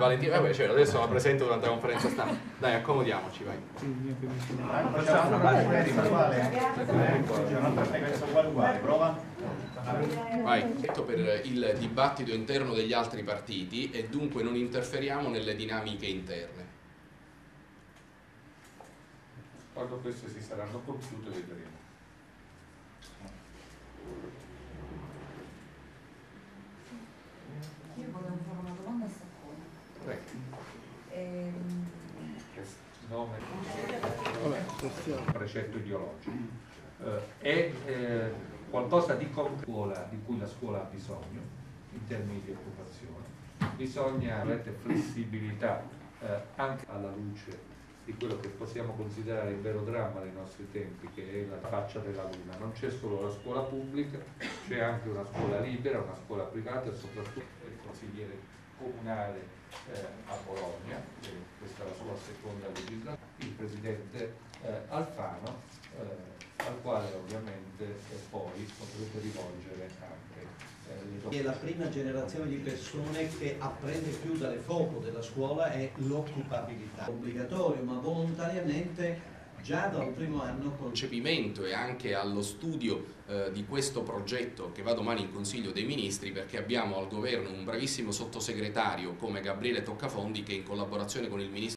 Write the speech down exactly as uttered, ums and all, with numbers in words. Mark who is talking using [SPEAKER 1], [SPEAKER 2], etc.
[SPEAKER 1] Valentino, vabbè, cioè, adesso la presento durante la conferenza stampa. Dai, accomodiamoci, vai.
[SPEAKER 2] Facciamo una base uguale. Un'altra frequenza uguale uguale, prova.
[SPEAKER 1] Vai. Per il dibattito interno degli altri partiti e dunque non interferiamo nelle dinamiche interne.
[SPEAKER 3] Quando queste si saranno compiute vedremo.
[SPEAKER 4] Io volevo fare una domanda a Saccone.
[SPEAKER 3] Prego.
[SPEAKER 4] Ehm...
[SPEAKER 3] Nome, precetto ideologico. Eh, è eh, qualcosa di concreto di cui la scuola ha bisogno in termini di occupazione. Bisogna avere flessibilità eh, anche alla luce di quello che possiamo considerare il vero dramma dei nostri tempi, che è la faccia della luna. Non c'è solo la scuola pubblica, c'è anche una scuola libera, una scuola privata e soprattutto il consigliere comunale eh, a Bologna, eh, questa è la sua seconda legislatura, il presidente eh, Alfano, eh, al quale ovviamente eh, poi potrete rivolgere anche
[SPEAKER 5] È la prima generazione di persone che apprende più dalle foto della scuola è l'occupabilità. Obbligatorio, ma volontariamente già dal primo anno.
[SPEAKER 1] Concepimento e anche allo studio eh, di questo progetto che va domani in Consiglio dei Ministri, perché abbiamo al governo un bravissimo sottosegretario come Gabriele Toccafondi che in collaborazione con il Ministro